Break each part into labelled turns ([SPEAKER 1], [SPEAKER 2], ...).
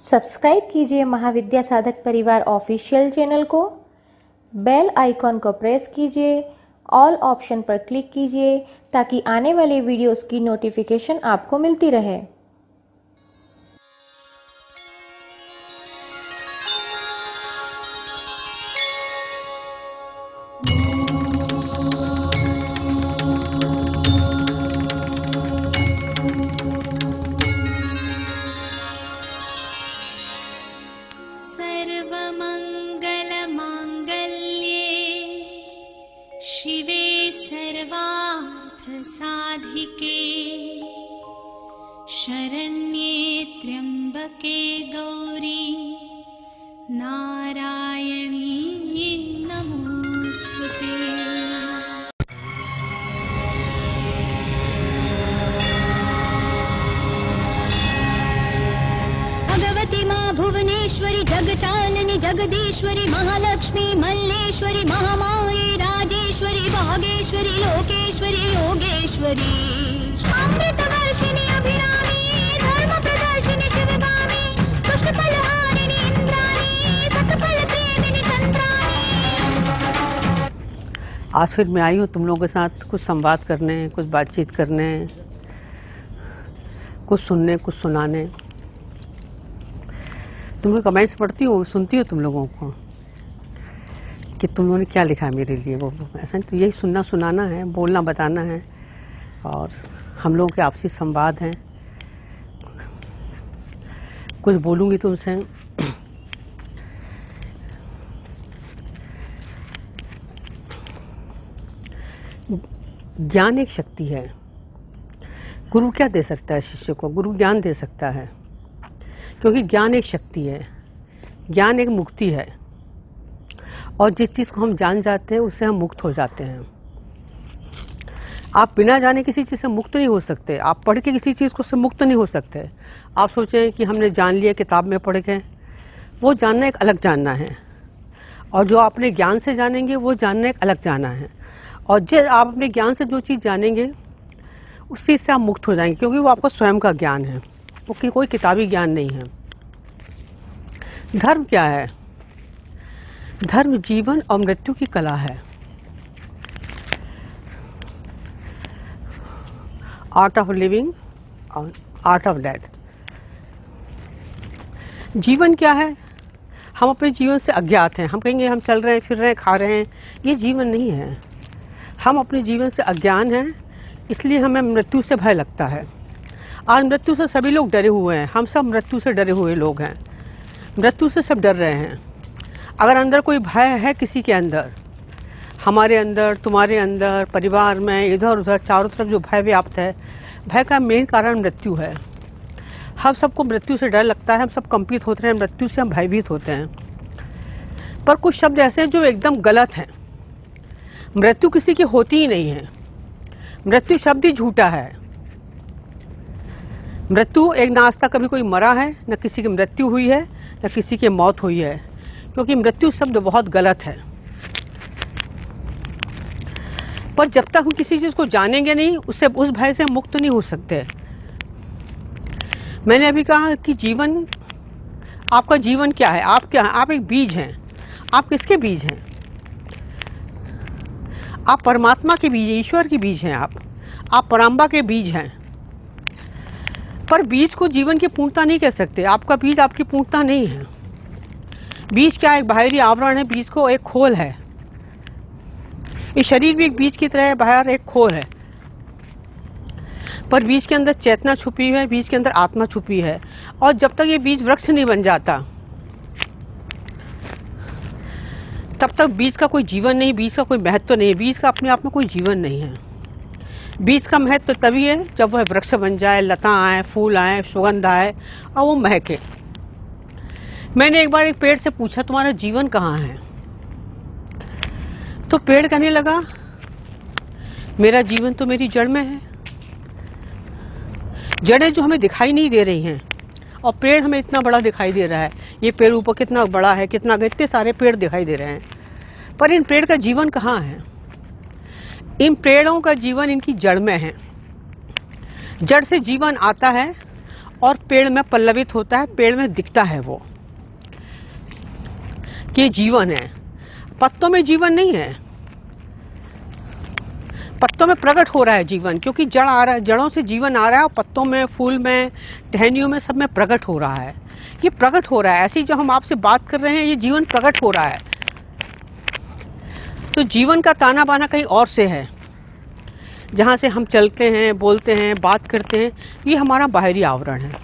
[SPEAKER 1] Subscribe कीजिए Mahavidya Sadhak Parivar official channel को, bell icon को प्रेस कीजिए, ऑल ऑप्शन पर क्लिक कीजिए ताकि आने वाले वीडियोस की नोटिफिकेशन आपको मिलती रहे।
[SPEAKER 2] शिवे सर्वार्थ साधिके शरण्ये त्र्यंबके गौरी नारायणी नमोस्तुते।
[SPEAKER 3] भगवती माँ भुवनेश्वरी जगचालिनी जगदीश्वरी महालक्ष्मी मल्लेश्वरी महामाये राजेश्वरी भागेश्वरी लोकेश्वरी योगेश्वरी अमृतवर्षिणी अभिरामी धर्म प्रदर्शिनी शिवगामी पुष्पफलहारिणी इंद्राणी सकल प्रेमिनी चंद्राणी।
[SPEAKER 4] आज फिर मैं आई हूँ तुम लोगों के साथ कुछ संवाद करने, कुछ बातचीत करने, कुछ सुनने, कुछ सुनाने। तुम्हें कमेंट्स पढ़ती हूँ, सुनती हूँ तुम लोगों को कि तुम लोगों ने क्या लिखा है मेरे लिए। वो ऐसा नहीं, तो यही सुनना सुनाना है, बोलना बताना है और हम लोगों के आपसी संवाद हैं। कुछ बोलूँगी तुमसे। ज्ञान एक शक्ति है। गुरु क्या दे सकता है शिष्य को? गुरु ज्ञान दे सकता है, क्योंकि ज्ञान एक शक्ति है, ज्ञान एक मुक्ति है। और जिस चीज़ को हम जान जाते हैं उससे हम मुक्त हो जाते हैं। आप बिना जाने किसी चीज़ से मुक्त नहीं हो सकते। आप पढ़ के किसी चीज़ को से मुक्त नहीं हो सकते। आप सोचें कि हमने जान लिया किताब में पढ़ के, वो जानना एक अलग जानना है, और जो आप अपने ज्ञान से जानेंगे वो जानना एक अलग जानना है। और जो आप अपने ज्ञान से जो चीज़ जानेंगे उस चीज़ से आप मुक्त हो जाएंगे, क्योंकि वो आपका स्वयं का ज्ञान है, वो कोई किताबी ज्ञान नहीं है। धर्म क्या है? धर्म जीवन और मृत्यु की कला है। आर्ट ऑफ लिविंग और आर्ट ऑफ डेथ। जीवन क्या है? हम अपने जीवन से अज्ञात हैं। हम कहेंगे हम चल रहे हैं, फिर रहे हैं, खा रहे हैं, ये जीवन नहीं है। हम अपने जीवन से अज्ञान हैं, इसलिए हमें मृत्यु से भय लगता है। आज मृत्यु से सभी लोग डरे हुए हैं। हम सब मृत्यु से डरे हुए लोग हैं। मृत्यु से सब डर रहे हैं। अगर अंदर कोई भय है किसी के अंदर, हमारे अंदर, तुम्हारे अंदर, परिवार में, इधर उधर चारों तरफ जो भय व्याप्त है, भय का मेन कारण मृत्यु है। हम सबको मृत्यु से डर लगता है, हम सब कंपित होते हैं, मृत्यु से हम भयभीत होते हैं। पर कुछ शब्द ऐसे हैं जो एकदम गलत हैं। मृत्यु किसी की होती ही नहीं है। मृत्यु शब्द ही झूठा है। मृत्यु एक, ना आज तक कभी कोई मरा है, न किसी की मृत्यु हुई है, न किसी की मौत हुई है, क्योंकि मृत्यु शब्द बहुत गलत है। पर जब तक हम किसी चीज़ को जानेंगे नहीं, उससे, उस भय से मुक्त नहीं हो सकते। मैंने अभी कहा कि जीवन, आपका जीवन क्या है? आप क्या हैं? आप एक बीज हैं। आप किसके बीज हैं? आप परमात्मा के बीज, ईश्वर के बीज हैं। आप पराम्बा के बीज हैं। पर बीज को जीवन की पूर्णता नहीं कह सकते। आपका बीज आपकी पूर्णता नहीं है। बीज क्या? एक बाहरी आवरण है, बीज को एक खोल है। ये शरीर भी एक बीज की तरह है, बाहर एक खोल है। पर बीज के अंदर चेतना छुपी है, बीज के अंदर आत्मा छुपी है। और जब तक ये बीज वृक्ष नहीं बन जाता, तब तक बीज का कोई जीवन नहीं, बीज का कोई महत्व नहीं। बीज का अपने आप में कोई जीवन नहीं है। बीज का महत्व तभी है जब वह वृक्ष बन जाए, लता आए, फूल आए, सुगंध आए और वो महके। मैंने एक बार एक पेड़ से पूछा, तुम्हारा जीवन कहाँ है? तो पेड़ कहने लगा, मेरा जीवन तो मेरी जड़ में है। जड़ें जो हमें दिखाई नहीं दे रही हैं, और पेड़ हमें इतना बड़ा दिखाई दे रहा है। ये पेड़ ऊपर कितना बड़ा है, कितना, इतने सारे पेड़ दिखाई दे रहे हैं, पर इन पेड़ का जीवन कहाँ है? इन पेड़ों का जीवन इनकी जड़ में है। जड़ से जीवन आता है और पेड़ में पल्लवित होता है, पेड़ में दिखता है वो कि जीवन है। पत्तों में जीवन नहीं है, पत्तों में प्रकट हो रहा है जीवन, क्योंकि जड़ आ रहा है, जड़ों से जीवन आ रहा है और पत्तों में, फूल में, टहनियों में, सब में प्रकट हो रहा है। ये प्रकट हो रहा है, ऐसी जो हम आपसे बात कर रहे हैं ये जीवन प्रकट हो रहा है। तो जीवन का ताना बाना कहीं और से है, जहाँ से हम चलते हैं, बोलते हैं, बात करते हैं, ये हमारा बाहरी आवरण है।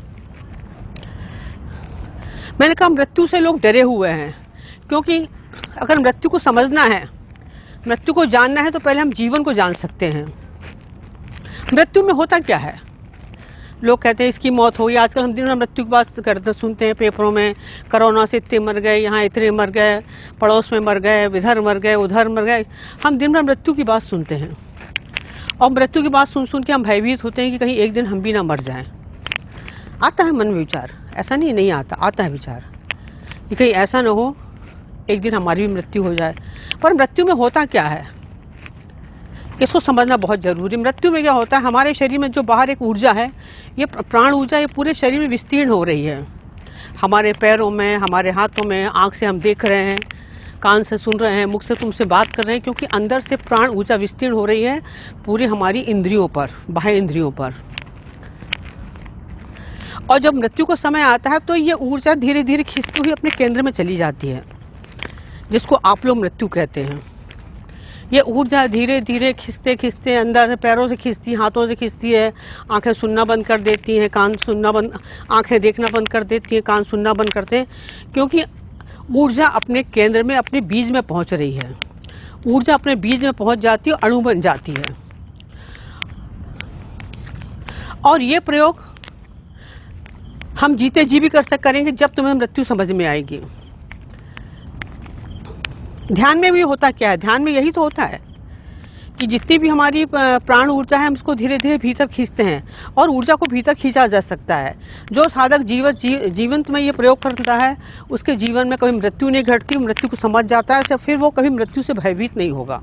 [SPEAKER 4] मैंने कहा मृत्यु से लोग डरे हुए हैं, क्योंकि अगर मृत्यु को समझना है, मृत्यु को जानना है, तो पहले हम जीवन को जान सकते हैं। मृत्यु में होता क्या है? लोग कहते हैं इसकी मौत होगी। आजकल हम दिन में मृत्यु की बात करते सुनते हैं पेपरों में, कोरोना से इतने मर गए, यहाँ इतने मर गए, पड़ोस में मर गए, इधर मर गए, उधर मर गए। हम दिन भर मृत्यु की बात सुनते हैं और मृत्यु की बात सुन सुन के हम भयभीत होते हैं कि कहीं एक दिन हम भी ना मर जाएं। आता है मन में विचार, ऐसा नहीं आता, आता है विचार कि कहीं ऐसा ना हो एक दिन हमारी भी मृत्यु हो जाए। पर मृत्यु में होता क्या है, इसको समझना बहुत ज़रूरी। मृत्यु में क्या होता है, हमारे शरीर में जो बाहर एक ऊर्जा है, ये प्राण ऊर्जा, ये पूरे शरीर में विस्तीर्ण हो रही है। हमारे पैरों में, हमारे हाथों में, आँख से हम देख रहे हैं, कान से सुन रहे हैं, मुख से तुमसे बात कर रहे हैं, क्योंकि अंदर से प्राण ऊर्जा विस्तीर्ण हो रही है पूरी हमारी इंद्रियों पर, बाह्य इंद्रियों पर। और जब मृत्यु का समय आता है तो ये ऊर्जा धीरे धीरे खिंचती हुई अपने केंद्र में चली जाती है, जिसको आप लोग मृत्यु कहते हैं। ये ऊर्जा धीरे धीरे खिंचते खिंचते अंदर से, पैरों से खिंचती, हाथों से खिंचती है, आंखें सुनना बंद कर देती हैं, कान सुनना बंद, आंखें देखना बंद कर देती हैं, कान सुनना बंद करते हैं, क्योंकि ऊर्जा अपने केंद्र में, अपने बीज में पहुंच रही है। ऊर्जा अपने बीज में पहुंच जाती है, अणु बन जाती है। और ये प्रयोग हम जीते जी भी करेंगे जब तुम्हें मृत्यु समझ में आएगी। ध्यान में भी होता क्या है, ध्यान में यही तो होता है कि जितनी भी हमारी प्राण ऊर्जा है, हम उसको धीरे धीरे भीतर खींचते हैं और ऊर्जा को भीतर खींचा जा सकता है। जो साधक जीवंत में ये प्रयोग करता है, उसके जीवन में कभी मृत्यु नहीं घटती, मृत्यु को समझ जाता है, फिर वो कभी मृत्यु से भयभीत नहीं होगा।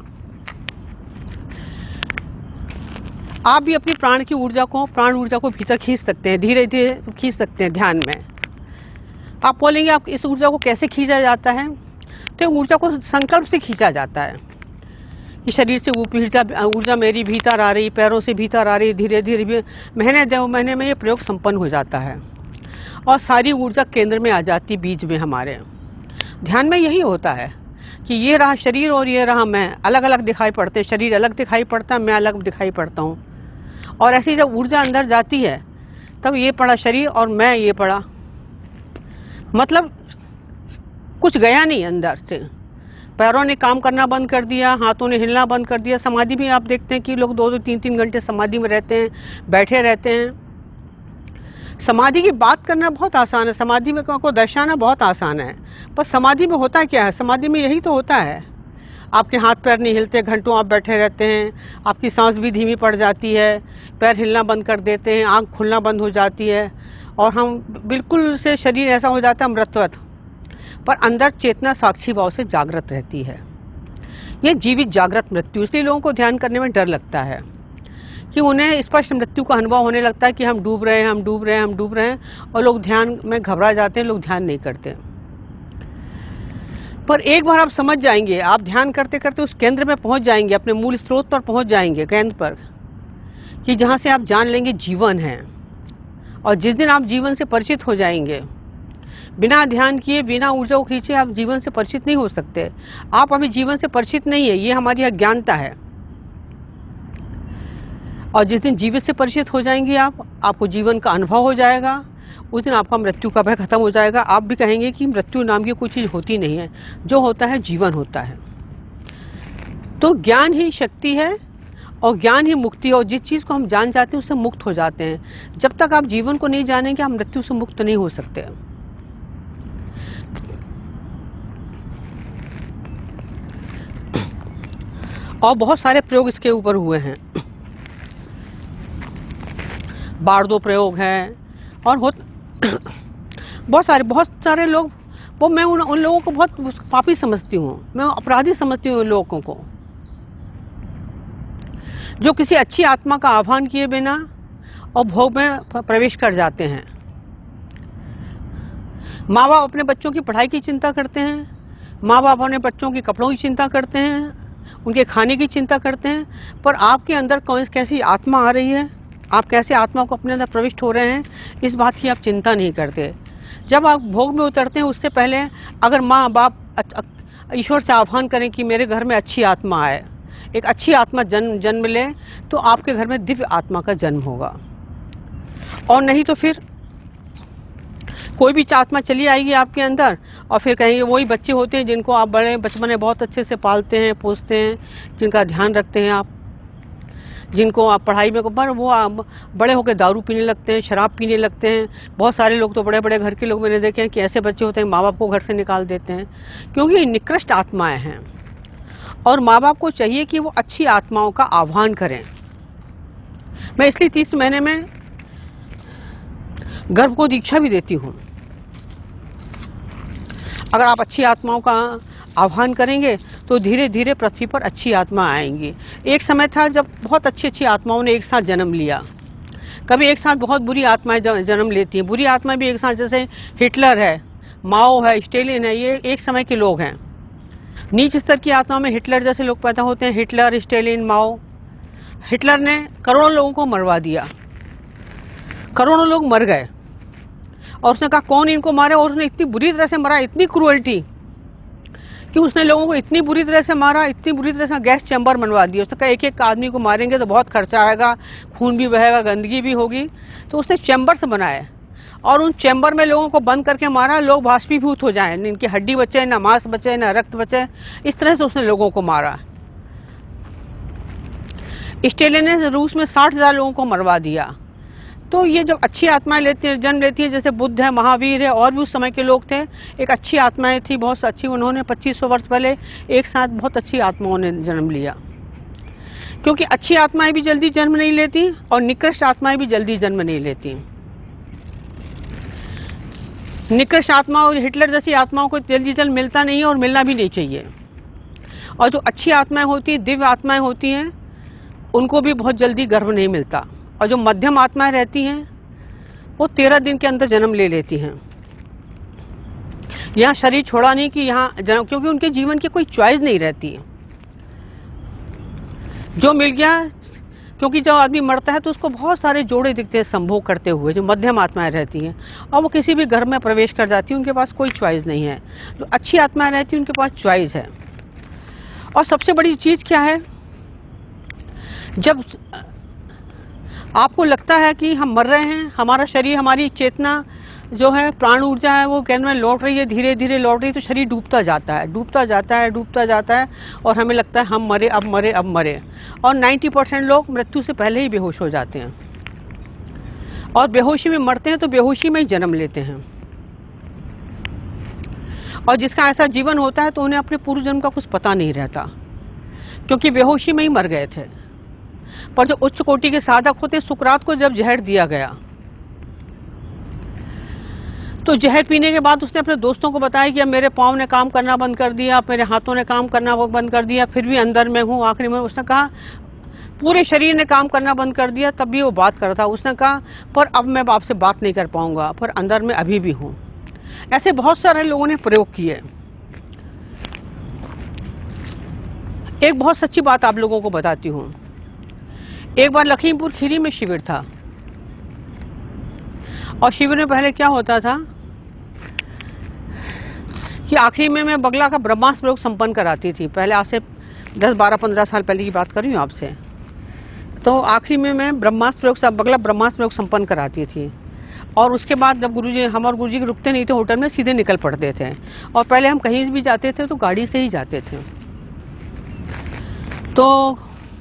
[SPEAKER 4] आप भी अपनी प्राण ऊर्जा को भीतर खींच सकते हैं, धीरे धीरे खींच सकते हैं ध्यान में। आप बोलेंगे आप इस ऊर्जा को कैसे खींचा जाता है, तो ऊर्जा को संकल्प से खींचा जाता है कि शरीर से ऊर्जा मेरी भीतर आ रही, पैरों से भीतर आ रही, धीरे धीरे महीने 2 महीने में ये प्रयोग संपन्न हो जाता है और सारी ऊर्जा केंद्र में आ जाती, बीज में हमारे। ध्यान में यही होता है कि ये रहा शरीर और ये रहा मैं, अलग अलग दिखाई पड़ते हैं। शरीर अलग दिखाई पड़ता है, मैं अलग दिखाई पड़ता हूँ। और ऐसी जब ऊर्जा अंदर जाती है तब ये पड़ा शरीर और मैं ये पड़ा, मतलब कुछ गया नहीं अंदर से। पैरों ने काम करना बंद कर दिया, हाथों ने हिलना बंद कर दिया। समाधि में आप देखते हैं कि लोग 2-2, 3-3 घंटे समाधि में रहते हैं, बैठे रहते हैं। समाधि की बात करना बहुत आसान है, समाधि में को दर्शाना बहुत आसान है, पर समाधि में होता क्या है? समाधि में यही तो होता है, आपके हाथ पैर नहीं हिलते, घंटों आप बैठे रहते हैं, आपकी सांस भी धीमी पड़ जाती है, पैर हिलना बंद कर देते हैं, आँख खुलना बंद हो जाती है और हम बिल्कुल से शरीर ऐसा हो जाता है मृतवत, पर अंदर चेतना साक्षी भाव से जागृत रहती है। ये जीवित जागृत मृत्यु। इसलिए लोगों को ध्यान करने में डर लगता है कि उन्हें स्पष्ट मृत्यु का अनुभव होने लगता है कि हम डूब रहे हैं, हम डूब रहे हैं, हम डूब रहे हैं, और लोग ध्यान में घबरा जाते हैं, लोग ध्यान नहीं करते। पर एक बार आप समझ जाएंगे, आप ध्यान करते करते उस केंद्र में पहुंच जाएंगे, अपने मूल स्रोत पर पहुंच जाएंगे, केंद्र पर, कि जहां से आप जान लेंगे जीवन है। और जिस दिन आप जीवन से परिचित हो जाएंगे, बिना ध्यान किए, बिना ऊर्जा को खींचे आप जीवन से परिचित नहीं हो सकते। आप अभी जीवन से परिचित नहीं है, ये हमारी अज्ञानता है। और जिस दिन जीवन से परिचित हो जाएंगे आपको जीवन का अनुभव हो जाएगा, उस दिन आपका मृत्यु का भय खत्म हो जाएगा। आप भी कहेंगे कि मृत्यु नाम की कोई चीज़ होती नहीं है, जो होता है जीवन होता है। तो ज्ञान ही शक्ति है और ज्ञान ही मुक्ति है, और जिस चीज़ को हम जान जाते हैं उससे मुक्त हो जाते हैं। जब तक आप जीवन को नहीं जानेंगे आप मृत्यु से मुक्त नहीं हो सकते। और बहुत सारे प्रयोग इसके ऊपर हुए हैं, बारदो प्रयोग हैं और बहुत सारे लोग, वो मैं उन लोगों को बहुत पापी समझती हूँ, मैं अपराधी समझती हूँ उन लोगों को जो किसी अच्छी आत्मा का आह्वान किए बिना और भोग में प्रवेश कर जाते हैं। माँ बाप अपने बच्चों की पढ़ाई की चिंता करते हैं, माँ बाप अपने बच्चों के कपड़ों की चिंता करते हैं, उनके खाने की चिंता करते हैं, पर आपके अंदर कैसी आत्मा आ रही है, आप कैसे आत्मा को अपने अंदर प्रविष्ट हो रहे हैं, इस बात की आप चिंता नहीं करते। जब आप भोग में उतरते हैं उससे पहले अगर माँ बाप ईश्वर से आह्वान करें कि मेरे घर में अच्छी आत्मा आए, एक अच्छी आत्मा जन्म ले, तो आपके घर में दिव्य आत्मा का जन्म होगा। और नहीं तो फिर कोई भी आत्मा चली आएगी आपके अंदर और फिर कहेंगे वही बच्चे होते हैं जिनको आप बड़े बचपन में बहुत अच्छे से पालते हैं, पोसते हैं, जिनका ध्यान रखते हैं आप, जिनको आप पढ़ाई में पर वो बड़े होकर दारू पीने लगते हैं, शराब पीने लगते हैं। बहुत सारे लोग तो बड़े बड़े घर के लोग मैंने देखे हैं कि ऐसे बच्चे होते हैं माँ बाप को घर से निकाल देते हैं, क्योंकि ये निकृष्ट आत्माएं हैं। और माँ बाप को चाहिए कि वो अच्छी आत्माओं का आह्वान करें। मैं इसलिए 30 महीने में गर्भ को दीक्षा भी देती हूँ। अगर आप अच्छी आत्माओं का आह्वान करेंगे तो धीरे धीरे पृथ्वी पर अच्छी आत्मा आएंगी। एक समय था जब बहुत अच्छी अच्छी आत्माओं ने एक साथ जन्म लिया। कभी एक साथ बहुत बुरी आत्माएं जन्म लेती हैं। बुरी आत्माएं भी एक साथ, जैसे हिटलर है, माओ है, स्टेलिन है, ये एक समय के लोग हैं। नीच स्तर की आत्मा में हिटलर जैसे लोग पैदा होते हैं, हिटलर, स्टेलिन, माओ। हिटलर ने करोड़ों लोगों को मरवा दिया, करोड़ों लोग मर गए और उसने कहा कौन इनको मारे, और उसने इतनी बुरी तरह से मरा, इतनी क्रूअल्टी कि उसने लोगों को इतनी बुरी तरह से मारा, इतनी बुरी तरह से गैस चैम्बर बनवा दिया। उसने कहा एक एक आदमी को मारेंगे तो बहुत खर्चा आएगा, खून भी बहेगा, गंदगी भी होगी, तो उसने चैम्बर्स बनाए और उन चैम्बर में लोगों को बंद करके मारा, लोग बाष्पीभूत हो जाएं, इनकी हड्डी बचे, ना मांस बचे, ना रक्त बचे। इस तरह से उसने लोगों को मारा। स्टेलिन ने रूस में 60,000 लोगों को मरवा दिया। तो ये जब अच्छी आत्माएं जन्म लेती है, जैसे बुद्ध है, महावीर है, और भी उस समय के लोग थे, एक अच्छी आत्माएं थी, बहुत अच्छी, उन्होंने 2500 वर्ष पहले एक साथ बहुत अच्छी आत्माओं ने जन्म लिया। क्योंकि अच्छी आत्माएं भी जल्दी जन्म नहीं लेती और निकृष्ट आत्माएं भी जल्दी जन्म नहीं लेती। निकृष्ट आत्मा और हिटलर जैसी आत्माओं को जल्दी जन्म मिलता नहीं है और मिलना भी नहीं चाहिए। और जो अच्छी आत्माएं होती हैं, दिव्य आत्माएं होती हैं, उनको भी बहुत जल्दी गर्भ नहीं मिलता। और जो मध्यम आत्माएं रहती हैं वो 13 दिन के अंदर जन्म ले लेती हैं। यहाँ शरीर छोड़ा नहीं कि यहाँ जन्म, क्योंकि उनके जीवन की कोई चॉइस नहीं रहती है, जो मिल गया। क्योंकि जब आदमी मरता है तो उसको बहुत सारे जोड़े दिखते हैं संभोग करते हुए, जो मध्यम आत्माएं रहती हैं, और वो किसी भी घर में प्रवेश कर जाती हैं, उनके पास कोई चॉइस नहीं है। जो अच्छी आत्माएं रहती हैं उनके पास चॉइस है। और सबसे बड़ी चीज़ क्या है, जब आपको लगता है कि हम मर रहे हैं, हमारा शरीर, हमारी चेतना जो है, प्राण ऊर्जा है, वो केंद्र में लौट रही है, धीरे धीरे लौट रही है, तो शरीर डूबता जाता है, डूबता जाता है, डूबता जाता है, और हमें लगता है हम मरे, अब मरे, अब मरे। और 90% लोग मृत्यु से पहले ही बेहोश हो जाते हैं, और बेहोशी में मरते हैं तो बेहोशी में ही जन्म लेते हैं। और जिसका ऐसा जीवन होता है तो उन्हें अपने पूर्व जन्म का कुछ पता नहीं रहता, क्योंकि बेहोशी में ही मर गए थे। पर जो उच्च कोटि के साधक होते हैं, सुकरात को जब जहर दिया गया तो जहर पीने के बाद उसने अपने दोस्तों को बताया कि अब मेरे पाँव ने काम करना बंद कर दिया, मेरे हाथों ने काम करना बंद कर दिया, फिर भी अंदर में हूँ। आखिरी में उसने कहा पूरे शरीर ने काम करना बंद कर दिया, तब भी वो बात कर रहा था। उसने कहा पर अब मैं आपसे बात नहीं कर पाऊंगा, पर अंदर में अभी भी हूँ। ऐसे बहुत सारे लोगों ने प्रयोग किए। एक बहुत सच्ची बात आप लोगों को बताती हूँ। एक बार लखीमपुर खीरी में शिविर था, और शिविर में पहले क्या होता था कि आखिरी में मैं बगला का ब्रह्मास्त्र प्रयोग संपन्न कराती थी। पहले आज से 10, 12, 15 साल पहले की बात कर रही हूँ आपसे। तो आखिरी में मैं बगला ब्रह्मास्त्र प्रयोग संपन्न कराती थी। और उसके बाद जब गुरुजी, हम और गुरुजी रुकते नहीं थे होटल में, सीधे निकल पड़ते थे। और पहले हम कहीं भी जाते थे तो गाड़ी से ही जाते थे। तो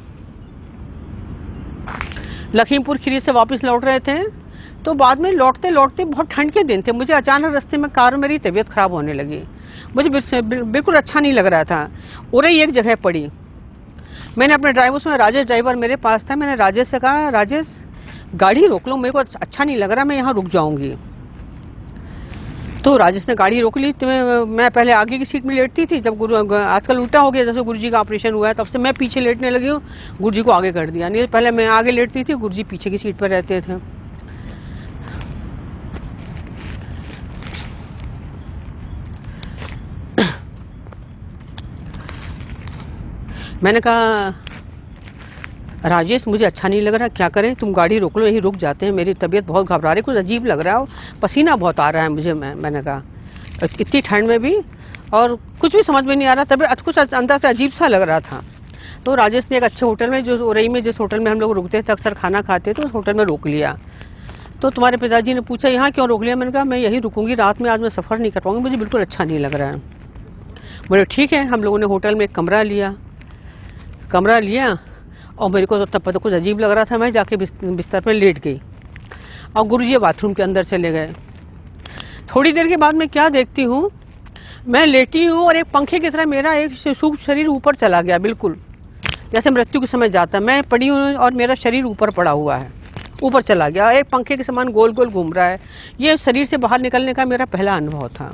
[SPEAKER 4] लखीमपुर खीरी से वापस लौट रहे थे, तो बाद में लौटते लौटते, बहुत ठंड के दिन थे, मुझे अचानक रास्ते में कार में मेरी तबीयत खराब होने लगी। मुझे बिल्कुल अच्छा नहीं लग रहा था। और एक जगह पड़ी, मैंने अपने ड्राइवर से, राजेश ड्राइवर मेरे पास था, मैंने राजेश से कहा राजेश गाड़ी रोक लो, मेरे को अच्छा नहीं लग रहा, मैं यहाँ रुक जाऊँगी। तो राजेश ने गाड़ी रोक ली। तो मैं पहले आगे की सीट में लेटती थी, जब आजकल उल्टा हो गया, जैसे गुरुजी का ऑपरेशन हुआ है तब से मैं पीछे लेटने लगी हूँ, गुरुजी को आगे कर दिया। नहीं पहले मैं आगे लेटती थी, गुरुजी पीछे की सीट पर रहते थे। मैंने कहा राजेश मुझे अच्छा नहीं लग रहा, क्या करें, तुम गाड़ी रोक लो, यहीं रुक जाते हैं, मेरी तबीयत बहुत घबरा रही, कुछ अजीब लग रहा है, पसीना बहुत आ रहा है मुझे। मैंने कहा इतनी ठंड में भी, और कुछ भी समझ में नहीं आ रहा, तबीयत कुछ अंदर से अजीब सा लग रहा था। तो राजेश ने एक अच्छे होटल में, जो उरई में जिस होटल में हम लोग रुकते थे, अक्सर खाना खाते थे, उस होटल में रोक लिया। तो तुम्हारे पिताजी ने पूछा यहाँ क्यों रोक लिया? मैंने कहा मैं यहीं रुकूंगी, रात में आज मैं सफ़र नहीं कर पाऊँगी, मुझे बिल्कुल अच्छा नहीं लग रहा है। बोले ठीक है। हम लोगों ने होटल में एक कमरा लिया और मेरे को तब पता कुछ अजीब लग रहा था, मैं जाके बिस्तर पे लेट गई और गुरुजी बाथरूम के अंदर चले गए। थोड़ी देर के बाद मैं क्या देखती हूँ, मैं लेटी हूँ और एक पंखे की तरह मेरा एक सूक्ष्म शरीर ऊपर चला गया, बिल्कुल जैसे मृत्यु के समय जाता है। मैं पड़ी हूँ और मेरा शरीर ऊपर पड़ा हुआ है, ऊपर चला गया, एक पंखे के समान गोल गोल घूम रहा है। ये शरीर से बाहर निकलने का मेरा पहला अनुभव था।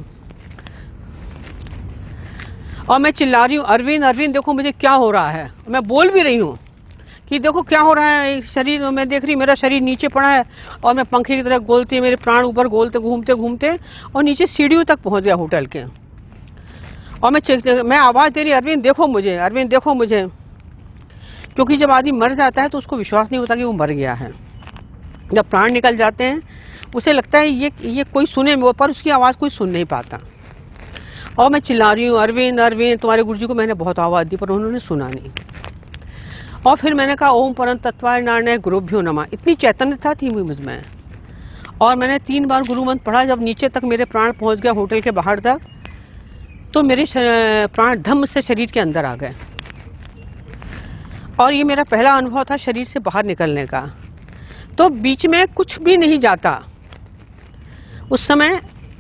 [SPEAKER 4] और मैं चिल्ला रही हूँ अरविंद अरविंद देखो मुझे क्या हो रहा है। मैं बोल भी रही हूँ कि देखो क्या हो रहा है, शरीर मैं देख रही, मेरा शरीर नीचे पड़ा है और मैं पंखे की तरह गोलती, मेरे प्राण ऊपर गोलते घूमते घूमते और नीचे सीढ़ियों तक पहुँच गया होटल के। और मैं आवाज़ दे रही अरविंद देखो मुझे, अरविंद देखो मुझे, क्योंकि जब आदमी मर जाता है तो उसको विश्वास नहीं होता कि वो मर गया है। जब प्राण निकल जाते हैं उसे लगता है ये कोई सुने, पर उसकी आवाज़ कोई सुन नहीं पाता। और मैं चिल्ला रही हूँ अरविंद अरविंद, तुम्हारे गुरुजी को मैंने बहुत आवाज़ दी पर उन्होंने सुना नहीं। और फिर मैंने कहा ओम परम तत्वाय नारायण गुरुभ्यो नमः। इतनी चैतन्यता थी मुझ में। और मैंने 3 बार गुरु मंत्र पढ़ा। जब नीचे तक मेरे प्राण पहुँच गया होटल के बाहर तक, तो मेरे प्राण धम्म से शरीर के अंदर आ गए। और ये मेरा पहला अनुभव था शरीर से बाहर निकलने का। तो बीच में कुछ भी नहीं जाता उस समय।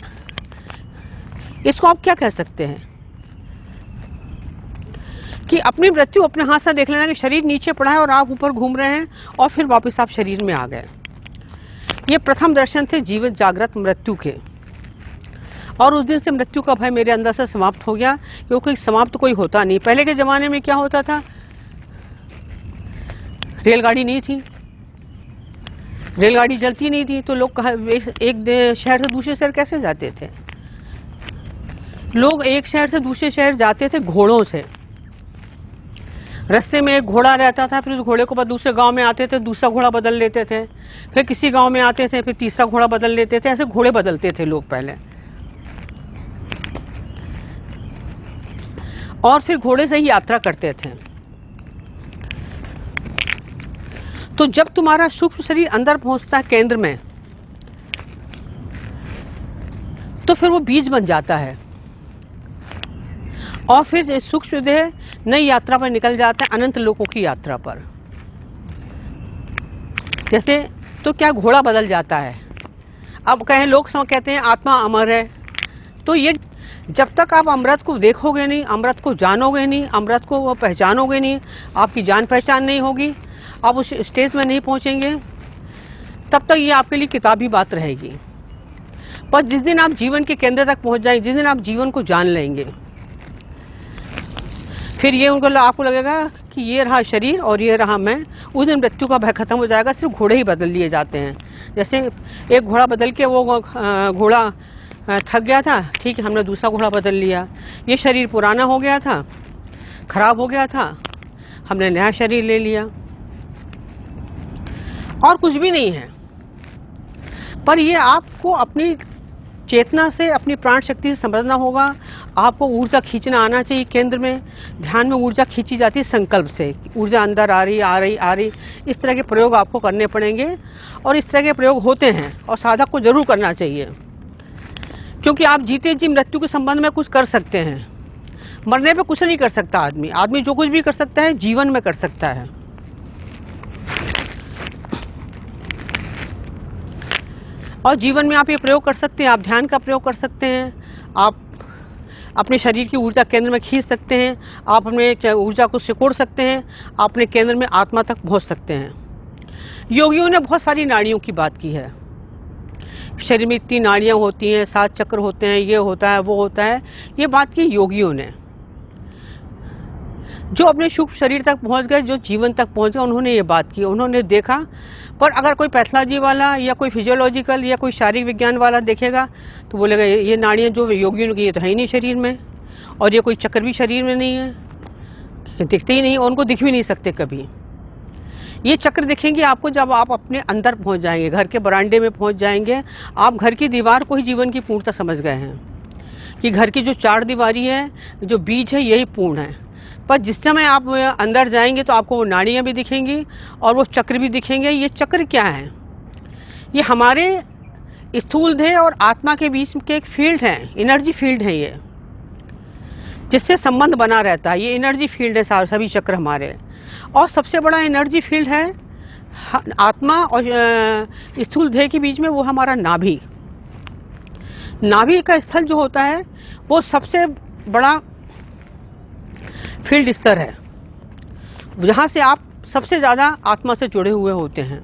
[SPEAKER 4] इसको आप क्या कह सकते हैं कि अपनी मृत्यु अपने हाथ से देख लेना कि शरीर नीचे पड़ा है और आप ऊपर घूम रहे हैं और फिर वापस आप शरीर में आ गए। ये प्रथम दर्शन थे जीवित जागृत मृत्यु के। और उस दिन से मृत्यु का भय मेरे अंदर से समाप्त हो गया, क्योंकि समाप्त कोई होता नहीं। पहले के ज़माने में क्या होता था, रेलगाड़ी नहीं थी, रेलगाड़ी चलती नहीं थी, तो लोग एक शहर से दूसरे शहर कैसे जाते थे? लोग एक शहर से दूसरे शहर जाते थे घोड़ों से। रास्ते में एक घोड़ा रहता था, फिर उस घोड़े को बाद दूसरे गांव में आते थे, दूसरा घोड़ा बदल लेते थे, फिर किसी गांव में आते थे, फिर तीसरा घोड़ा बदल लेते थे। ऐसे घोड़े बदलते थे लोग पहले, और फिर घोड़े से ही यात्रा करते थे। तो जब तुम्हारा सूक्ष्म शरीर अंदर पहुंचता है केंद्र में, तो फिर वो बीज बन जाता है और फिर सूक्ष्म देह नई यात्रा पर निकल जाता है, अनंत लोकों की यात्रा पर। जैसे तो क्या घोड़ा बदल जाता है। अब कहें लोग कहते हैं आत्मा अमर है, तो ये जब तक आप अमृत को देखोगे नहीं, अमृत को जानोगे नहीं, अमृत को पहचानोगे नहीं, आपकी जान पहचान नहीं होगी, आप उस स्टेज में नहीं पहुंचेंगे, तब तक ये आपके लिए किताबी बात रहेगी। पर जिस दिन आप जीवन के केंद्र तक पहुंच जाएंगे, जिस दिन आप जीवन को जान लेंगे, फिर ये आपको लगेगा कि ये रहा शरीर और ये रहा मैं। उस दिन मृत्यु का भय खत्म हो जाएगा। सिर्फ घोड़े ही बदल लिए जाते हैं। जैसे एक घोड़ा बदल के वो घोड़ा थक गया था, ठीक है, हमने दूसरा घोड़ा बदल लिया। ये शरीर पुराना हो गया था, खराब हो गया था, हमने नया शरीर ले लिया। और कुछ भी नहीं है। पर ये आपको अपनी चेतना से, अपनी प्राण शक्ति से समझना होगा। आपको ऊर्जा खींचना आना चाहिए। केंद्र में ध्यान में ऊर्जा खींची जाती है संकल्प से। ऊर्जा अंदर आ रही। इस तरह के प्रयोग आपको करने पड़ेंगे और इस तरह के प्रयोग होते हैं और साधक को जरूर करना चाहिए, क्योंकि आप जीते जी मृत्यु के संबंध में कुछ कर सकते हैं। मरने पे कुछ नहीं कर सकता आदमी। आदमी जो कुछ भी कर सकता है जीवन में कर सकता है। और जीवन में आप ये प्रयोग कर सकते हैं। आप ध्यान का प्रयोग कर सकते हैं, आप अपने शरीर की ऊर्जा केंद्र में खींच सकते हैं, आप अपने ऊर्जा को सिकोड़ सकते हैं, आप अपने केंद्र में आत्मा तक पहुंच सकते हैं। योगियों ने बहुत सारी नाड़ियों की बात की है। शरीर में इतनी नाड़ियाँ होती हैं, 7 चक्र होते हैं, ये होता है वो होता है। ये बात की योगियों ने, जो अपने सूक्ष्म शरीर तक पहुंच गए, जो जीवन तक पहुंच गए, उन्होंने ये बात की, उन्होंने देखा। पर अगर कोई पैथोलॉजी वाला या कोई फिजियोलॉजिकल या कोई शारीरिक विज्ञान वाला देखेगा तो बोलेगा ये नाड़ियाँ जो योगियों की, ये तो है ही नहीं शरीर में, और ये कोई चक्र भी शरीर में नहीं है, दिखते ही नहीं, और उनको दिख भी नहीं सकते कभी। ये चक्र दिखेंगे आपको जब आप अपने अंदर पहुंच जाएंगे, घर के बरामदे में पहुंच जाएंगे। आप घर की दीवार को ही जीवन की पूर्णता समझ गए हैं कि घर की जो 4 दीवारी है, जो बीज है, यही पूर्ण है। पर जिस समय आप अंदर जाएंगे तो आपको वो नाड़ियाँ भी दिखेंगी और वो चक्र भी दिखेंगे। ये चक्र क्या है? ये हमारे स्थूल देह और आत्मा के बीच के एक फील्ड है, एनर्जी फील्ड है ये, जिससे संबंध बना रहता है। ये एनर्जी फील्ड है सभी चक्र हमारे। और सबसे बड़ा एनर्जी फील्ड है आत्मा और स्थूल देह के बीच में, वो हमारा नाभि। नाभि का स्थल जो होता है वो सबसे बड़ा फील्ड स्तर है, जहाँ से आप सबसे ज़्यादा आत्मा से जुड़े हुए होते हैं।